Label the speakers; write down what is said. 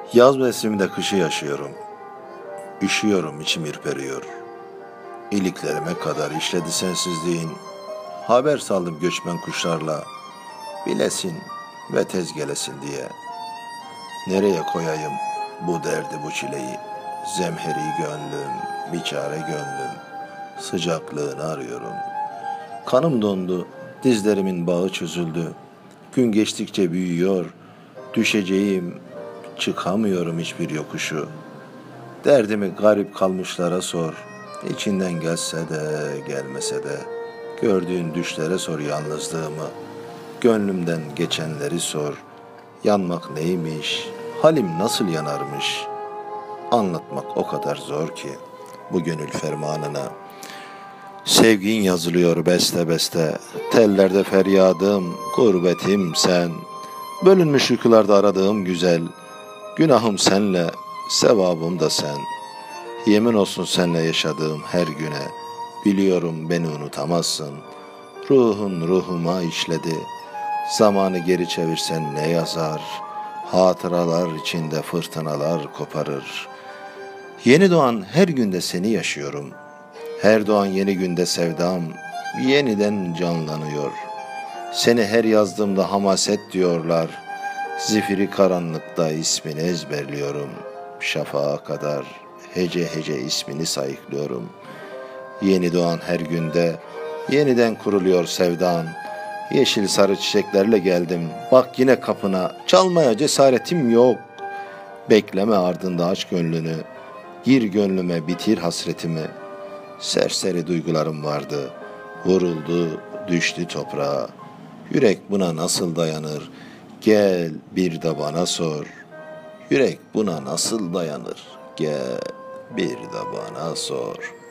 Speaker 1: Yaz mevsiminde kışı yaşıyorum. Üşüyorum, içim ürperiyor. Üşüyorum, içim ürperiyor. İliklerime kadar işledi sensizliğin. Haber saldım göçmen kuşlarla. Bilesin ve tez gelesin diye. Nereye koyayım bu derdi bu çileyi? Zemheri gönlüm, biçare gönlüm. Sıcaklığını arıyorum. Kanım dondu, dizlerimin bağı çözüldü. Gün geçtikçe büyüyor. Düşeceğim, çıkamıyorum hiçbir yokuşu. Derdimi garip kalmışlara sor. İçinden gelse de gelmese de. Gördüğün düşlere sor yalnızlığımı. Gönlümden geçenleri sor. Yanmak neymiş? Halim nasıl yanarmış? Anlatmak o kadar zor ki bu gönül fermanına. Sevgin yazılıyor beste beste. Tellerde feryadım, gurbetim sen. Bölünmüş uykularda aradığım güzel. Günahım senle, sevabım da sen. Yemin olsun senle yaşadığım her güne. Biliyorum beni unutamazsın. Ruhun ruhuma işledi. Zamanı geri çevirsen ne yazar? Hatıralar içinde fırtınalar koparır. Yeni doğan her günde seni yaşıyorum. Her doğan yeni günde sevdam yeniden canlanıyor. Seni her yazdığımda hamaset diyorlar. Zifiri karanlıkta ismini ezberliyorum. Şafağa kadar hece hece ismini sayıklıyorum. Yeni doğan her günde yeniden kuruluyor sevdan. Yeşil sarı çiçeklerle geldim. Bak yine kapına, çalmaya cesaretim yok. Bekleme ardında aç gönlünü. Gir gönlüme bitir hasretimi. Serseri duygularım vardı. Vuruldu, düştü toprağa. Yürek buna nasıl dayanır? Gel bir de bana sor. Yürek buna nasıl dayanır? Gel bir de bana sor.